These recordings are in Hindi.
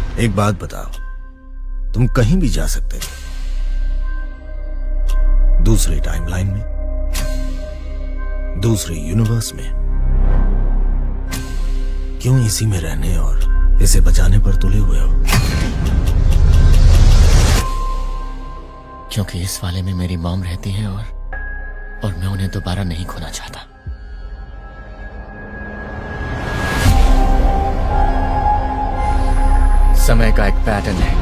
एक बात बताओ, तुम कहीं भी जा सकते थे, दूसरी टाइमलाइन में, दूसरे यूनिवर्स में, क्यों इसी में रहने और इसे बचाने पर तुले हुए हो? क्योंकि इस वाले में मेरी मॉम रहती है और मैं उन्हें दोबारा नहीं खोना चाहता। समय का एक पैटर्न है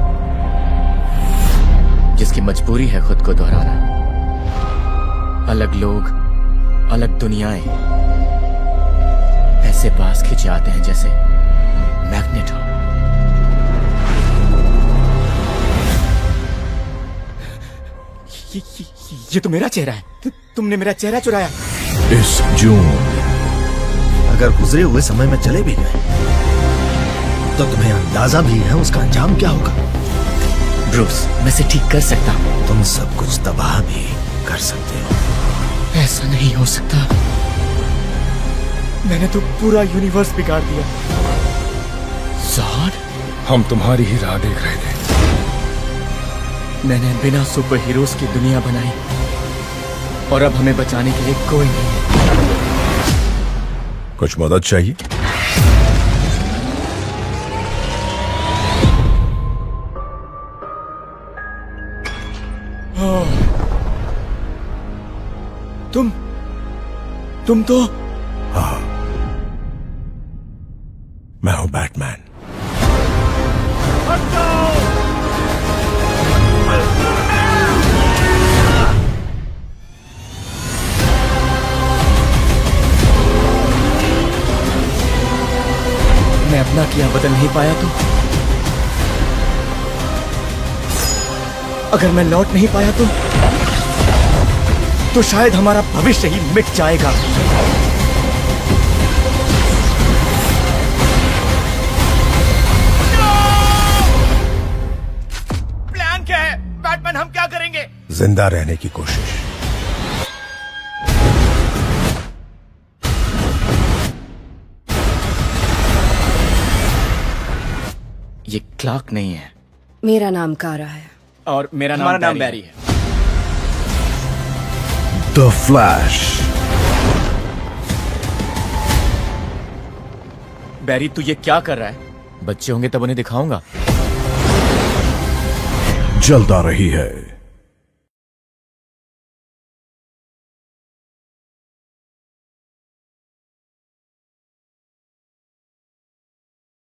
जिसकी मजबूरी है खुद को दोहराना। अलग लोग, अलग दुनियाएं ऐसे पास खिंच जाते हैं जैसे मैग्नेट हो। ये तो मेरा चेहरा है। तुमने मेरा चेहरा चुराया। इस जून अगर गुजरे हुए समय में चले भी गए तो तुम्हें अंदाजा भी है उसका अंजाम क्या होगा? ब्रूस, मैं इसे ठीक कर सकता हूँ। तुम सब कुछ तबाह भी कर सकते हो। ऐसा नहीं हो सकता। मैंने तो पूरा यूनिवर्स बिगाड़ दिया। ज़ॉड, हम तुम्हारी ही राह देख रहे थे। मैंने बिना सुपर हीरोज की दुनिया बनाई और अब हमें बचाने के लिए कोई नहीं है। कुछ मदद चाहिए? तुम तो? हाँ, मैं हूं बैटमैन। मैं अपना किया बदल नहीं पाया अगर मैं लौट नहीं पाया तो शायद हमारा भविष्य ही मिट जाएगा। प्लान क्या है बैटमैन? हम क्या करेंगे? जिंदा रहने की कोशिश। ये क्लार्क नहीं है। मेरा नाम कारा है। और मेरा नाम बैरी है। The flash. बैरी, तू ये क्या कर रहा है? बच्चे होंगे तब उन्हें दिखाऊंगा। जल्द आ रही है।